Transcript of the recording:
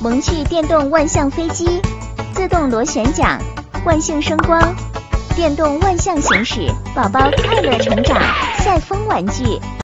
萌趣电动万向飞机，自动螺旋桨，万幸声光，电动万向行驶，宝宝快乐成长，赛风玩具。